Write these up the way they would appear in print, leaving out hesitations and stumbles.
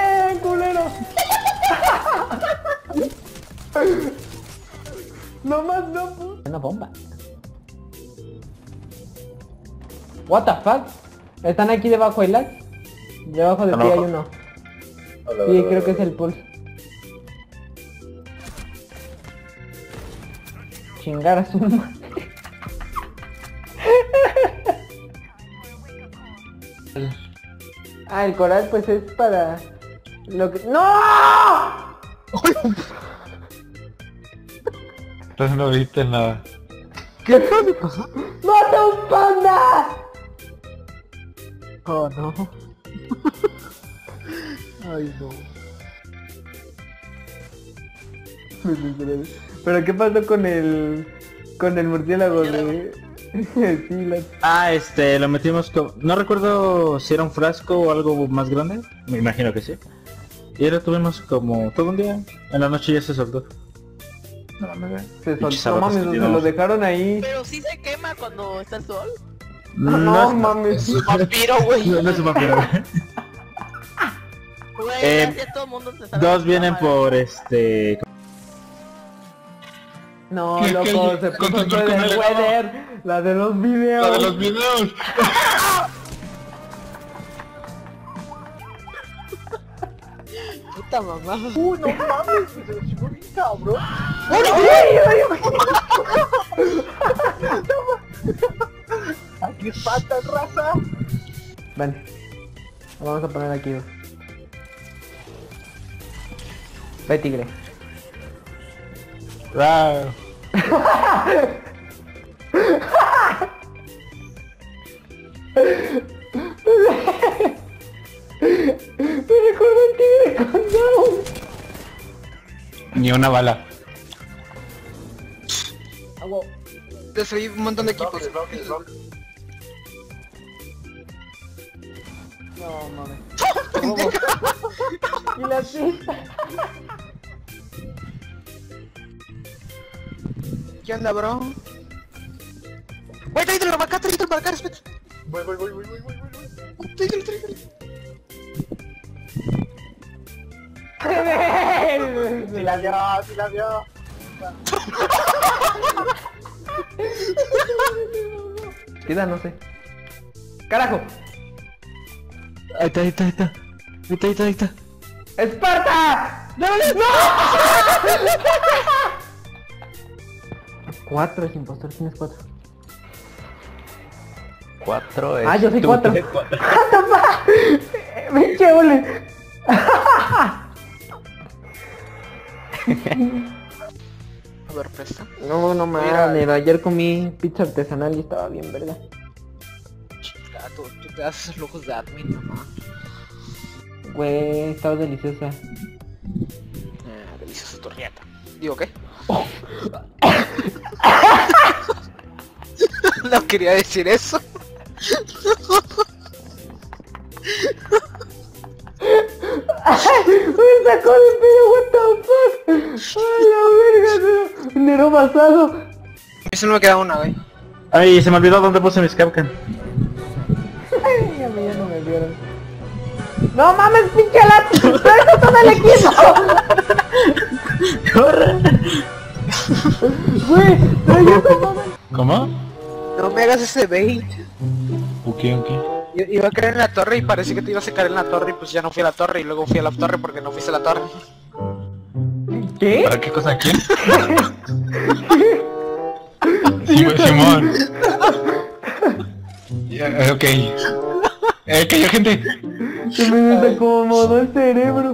bien, culero! No más, no. Una bomba. What the fuck? ¿Están aquí debajo del lag? Debajo de ti hay uno. Sí, creo que es el pulse. Chingar a su madre. Ah, el coral pues es para lo que... ¡No! Entonces no viste nada. ¿Qué pasó? ¡Mata a un panda! Oh no. Ay no. ¿Pero qué pasó con el murciélago de... Sí, Lo metimos con... No recuerdo si era un frasco o algo más grande. Me imagino que sí. Y lo tuvimos como todo un día. En la noche ya se soltó. No mames. Se soltó, mames, se lo dejaron ahí. Pero sí se quema cuando está el sol. No mames. Es un vampiro, güey. No es un vampiro. Güey, ya todo el mundo se sabe. Dos vienen por No, loco, se puso de weather. La de los videos. ¡La de los videos! Puta mamá. No mames, se lo chingó bien cabrón. Aquí espantan, raza. Ven. Lo vamos a poner aquí. Ve, tigre. Wow. Me recuerdo el tigre con Down. Ni una bala. Destruí un montón de equipos. No mames. Y la pista. ¿Qué onda, bro? Güey, tráetelo para acá, espera. Voy. Tráetelo. Sí la vio. Queda, no sé. ¡Carajo! Ahí está. ¡Esparta! ¡No! 4 es impostor, tienes 4. 4 es... Ah, yo soy 4. ¡Pinche ole! A ver, presta. No mames, ayer comí pizza artesanal y estaba bien verga. Tú te haces esos lujos de admin, mamá. Güey, estaba deliciosa. Deliciosa torriata. ¿Digo qué? No quería decir eso. Me sacó de pedo, what the fuck. Ay, la verga, Nero basado. A mí solo me queda una, güey. Ay, se me olvidó dónde puse mis Capcan. Ay, a mí ya no me vieron. No mames, pinche látigo, ¡suelta todo el equipo! ¡Corre! Güey, trae esa mamá. ¿Cómo? No me hagas ese bait. Ok. Yo iba a caer en la torre y parecía que te ibas a caer en la torre y pues ya no fui a la torre y luego fui a la torre porque no fuiste a la torre. ¿Qué? ¿Para qué cosa? ¿Quién? Simón. Ok. Cayó gente. Se me desacomodó el cerebro.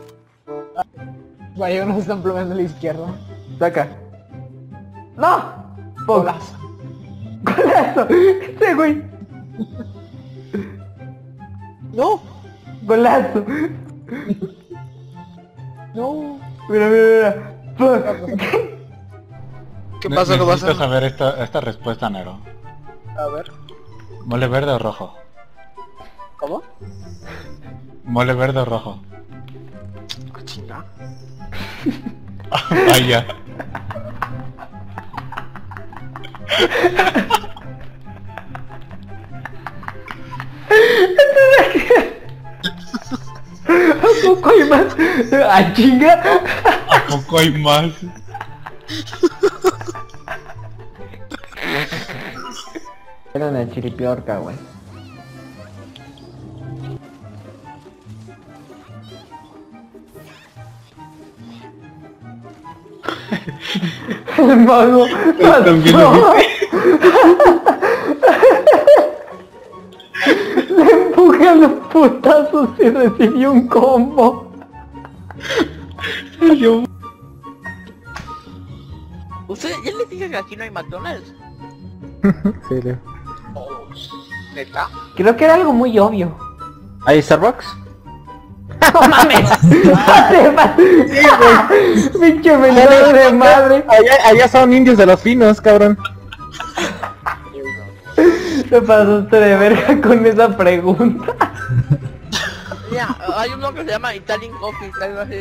Vaya, nos están plomeando a la izquierda. Saca. ¡No! Golazo. ¡Golazo! ¡Ese güey! No. ¡Golazo! No. Mira. Fuck. ¿Qué pasó? ¿Qué Necesito pasó? saber esta respuesta, Nero. A ver. ¿Mole verde o rojo? ¿Cómo? ¿Mole verde o rojo? Ah, chinga. Vaya. Ok, poco hay más? ¡Ah, chinga! ¿A poco hay más? Era en el chiripiorca, güey. El mago También lo pasó. Le empujé a los putazos y recibió un combo. ¿Usted ya le dije que aquí no hay McDonald's? Sí, Leo. ¿Neta? Creo que era algo muy obvio. ¿Hay Starbucks? ¡No mames! ¡Pinche vendedor de madre! Allá son indios de los finos, cabrón. Te pasaste de verga con esa pregunta. Mira, hay uno que se llama Italian Coffee, algo así.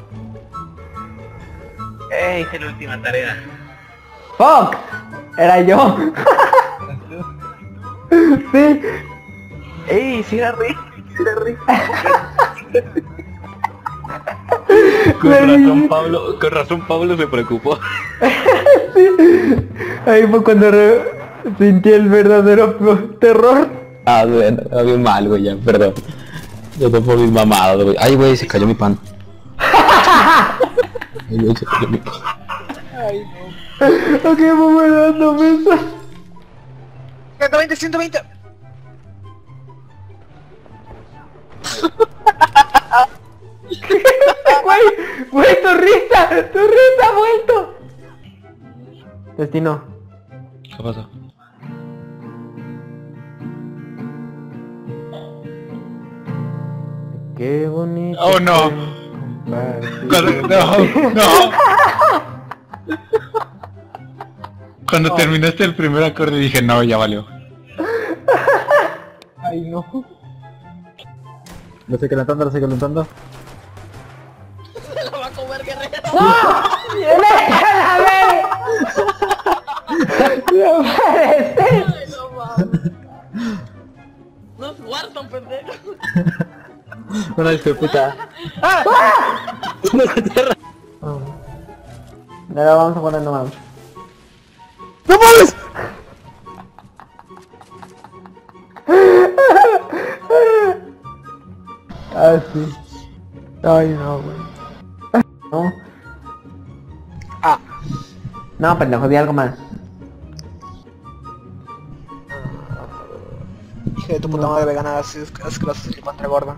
Hice la última tarea. ¡Fuck! Era yo. Sí. ¡Ey! Sí era Rick. Con razón Pablo se preocupó. Ahí fue cuando sentí el verdadero terror. Ah, bueno, bien mal, güey, ya, perdón. Yo estoy por mis mamadas, güey. Ay, güey, se cayó mi pan. Ay, güey, se cayó mi pan. Ay, no. Ok, vamos dando mesa. 120, 120. Güey, tu risa ha vuelto. Destino. ¿Qué pasó? Qué bonito. Oh, no. No. Cuando terminaste el primer acorde dije, no, ya valió. Ay, no. Lo estoy calentando, Se lo va a comer, guerrero. ¡Déjala ver! ¡No parece! Ay, no mames. No es Warzone, pendejo. Una disculpita. Ahora vamos a poner nomás. ¡No mames! Ah, sí. Ay, no, güey. No. Ah. No, pendejo, di algo más. Hijo de tu puta madre vegana, asqueroso y contra gorda.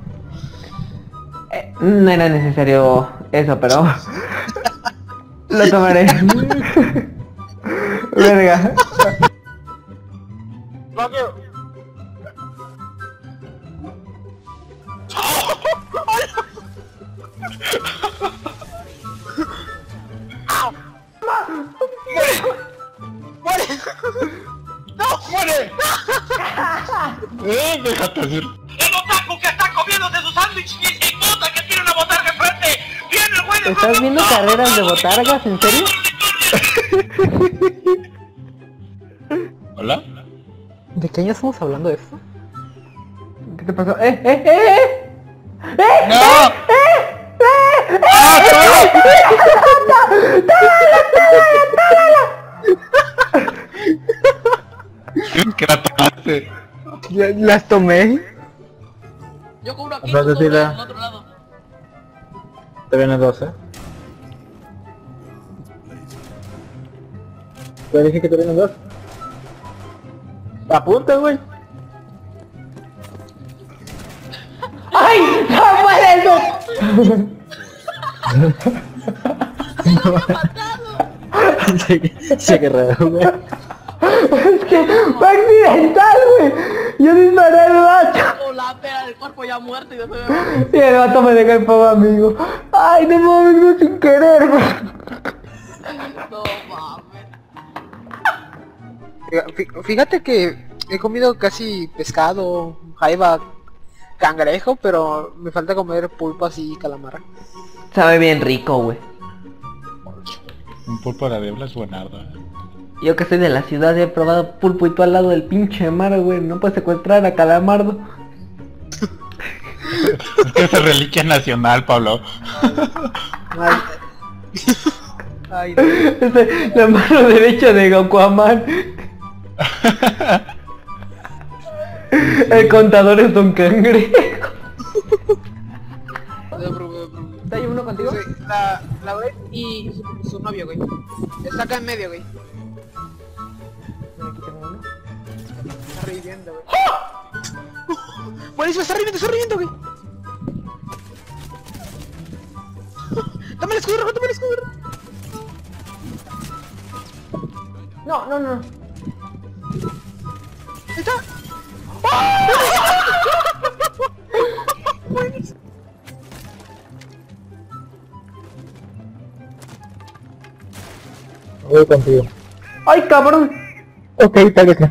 No era necesario eso, pero... Lo tomaré. Verga. Déjate hacer. ¡El otaku que está comiéndose su sándwich y puta que tiene una botarga enfrente! ¡Viene el güey! ¿Estás viendo carreras de botargas? ¿En serio? ¿Hola? ¿De qué año estamos hablando de esto? ¿Qué te pasó? ¡No! ¿Qué la tomaste? Las tomé. Yo cubro aquí, Atrás de tú cubres fila. del otro lado. Te vienen dos, Te dije que te vienen dos. Apunta, güey. ¡Ay! ¡No puede ser! Se guerrero, güey. Es que fue accidental, güey. Yo disparé al vato. Con la pera del cuerpo ya muerto y después... Y el vato me dejó el fuego, amigo. Ay, no mames, no sin querer, güey. No mames. Fíjate que he comido casi pescado, jaiba, cangrejo, pero me falta comer pulpo así y calamar. Sabe bien rico, güey. Un pulpo a la diabla es buenarda. Yo que soy de la ciudad he probado pulpo y tú al lado del pinche mar, güey. No puedes secuestrar a Calamardo. Es que es reliquia nacional, Pablo. Ay, ay, no. La mano derecha de Aquaman. El contador es Don Cangrejo. ¿Está ahí uno contigo? Sí, la güey y su novio, güey. Está acá en medio, güey. Aquí tengo uno. Está reviviendo, güey. Buenísimo, está reviviendo, güey. Dame el escudo rojo, dame el escudo rojo. No, no, no. Ahí está. Voy contigo. ¡Ay, cabrón! Ok, táguese.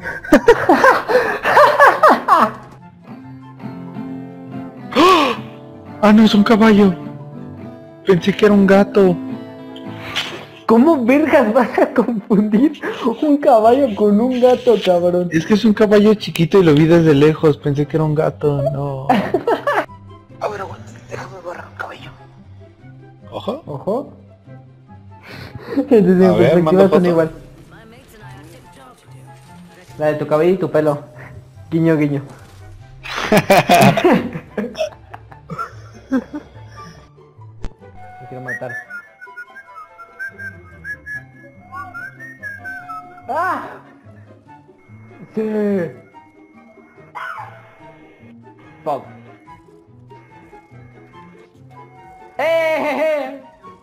Ah, no, es un caballo. Pensé que era un gato. ¿Cómo vergas vas a confundir un caballo con un gato, cabrón? Es que es un caballo chiquito y lo vi desde lejos. Pensé que era un gato, no. A ver, aguanta, déjame borrar un cabello. Ojo. Ojo. Desde A mi ver, perspectiva manda son foto. igual. La de tu cabello y tu pelo. Guiño, guiño. Me quiero matar. ¡Ah! Sí. Fuck. ¡Eh!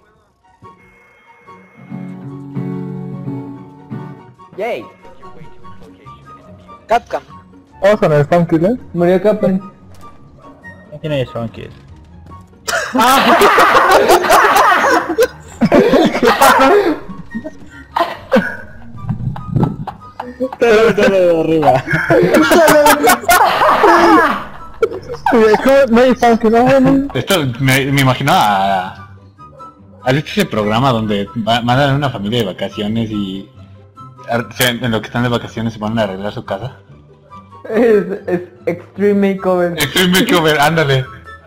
¡Yay! Capcom. Vamos con el Spawn Killer. Murió Captain. ¿Quién es Spawn Killer? Todo de arriba. No hay Spawn Killer, no. Esto me imagino a... ¿Has visto ese programa donde mandan a una familia de vacaciones y... en lo que están de vacaciones se ponen a arreglar su casa? Es Extreme Makeover. Extreme Makeover, ándale.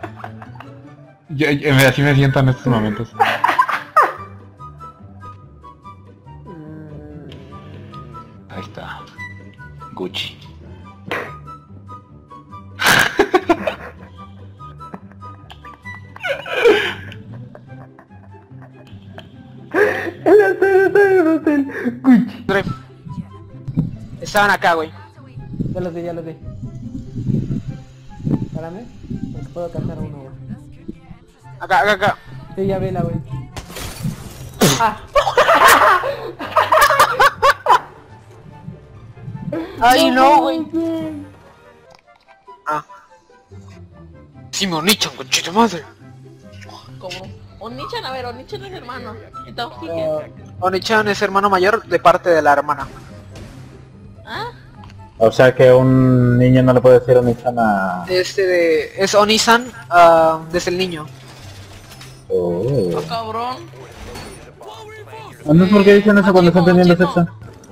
Así me siento en estos momentos. Ahí está. Gucci. El hotel. Gucci. Estaban acá, güey. Ya los vi, ya los vi. Espérame, porque puedo cazar uno, güey. Acá, acá, acá. Sí, ya vi la, güey. ¡Ah! Ay, no, güey. Ah. Sí, me onichan, conchita madre. Como Onichan, a ver, Onichan es hermano. Entonces, ¿qué? Onichan es hermano mayor de parte de la hermana. ¿Ah? O sea que un niño no le puede decir Onichan a... Es Onisan desde el niño. Oh. Oh, cabrón. No sé por qué dicen eso cuando están teniendo sexo.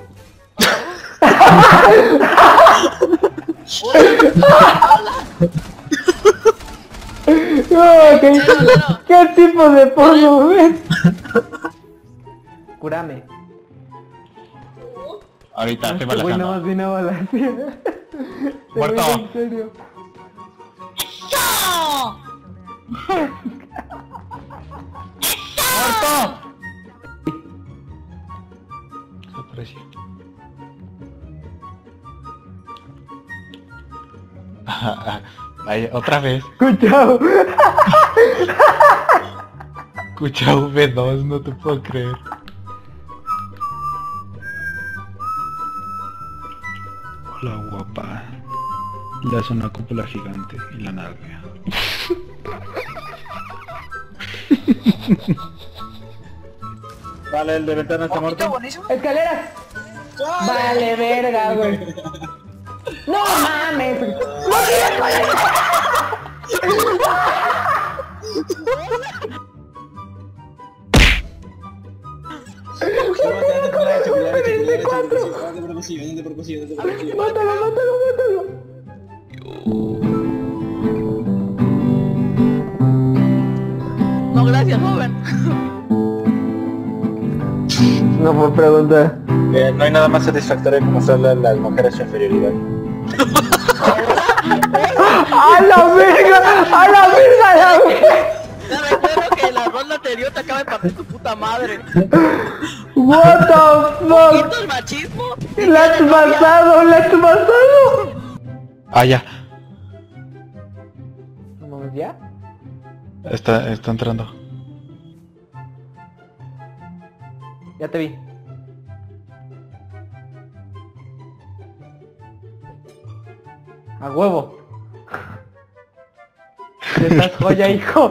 ¿Qué tipo de pollo ves? Curame. Ahorita estoy Este güey nada balazando. más viene a balancear. Muerto. En serio. Desapareció. Ay, otra vez. Escuchao. Escucha V2, no te puedo creer. Hola guapa. Le hace una cúpula gigante y la nalga. Vale, el de ventana está Ojito muerto. buenísimo. Escaleras. Vale, verga, güey. No mames. Mátalo, mátalo, mátalo. Gracias, joven. No fue pregunta. No hay nada más satisfactorio que mostrarle a las mujeres su inferioridad. ¡A la verga! ¡A la verga! ¡A la verga! Te recuerdo que en la ronda anterior te acaba de partir tu puta madre. What the fuck? ¿Quito el machismo? ¡Let's pasado! ¡Let's pasado! Ah, ya. ¿Vamos ya? Está entrando. Ya te vi. A huevo. Estás joya, hijo.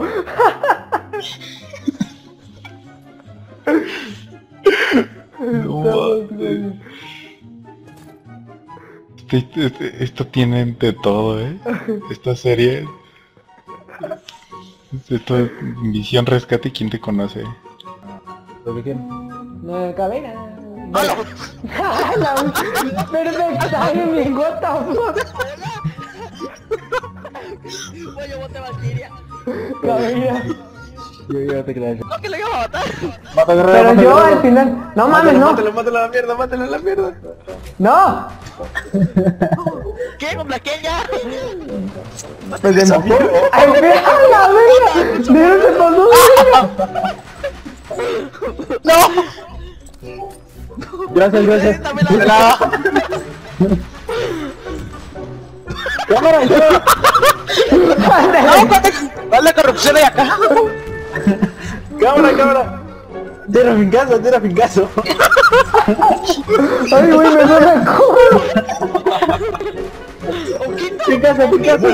Esto tiene de todo, Esta serie. Esto es Misión Rescate, ¿quién te conoce? No, cabina. Perfect timing, what the fuck. Pollo, bote Valkyria. Cabina. Yo te creo. No, que lo iba a matar. Pero yo al final. No mames, no. Mátalo a la mierda, mátalo a la mierda. No. ¿Qué? ¿Con aquella? Pues de ¡ay, espera la verga! ¿De dónde se pasó de verga? Gracias, gracias. Dame la... ¡Cámara! Dale corrupción ahí acá. ¡Cámara! Tira fincazo. Ay, güey, me duele el culo. Fincazo.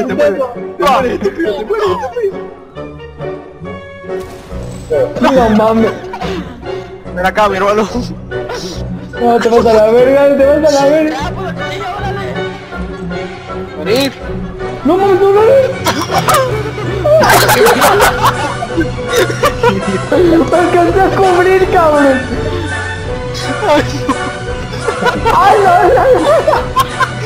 No mames. Ven acá, mi hermano. No, te vas a la verga, te vas a la verga. Ya, pues aquí, órale. Venid. No mames, no me alcancé a cubrir, cabrón. Ay, no.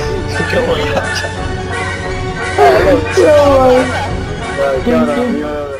¡Qué No, mames. Cámara,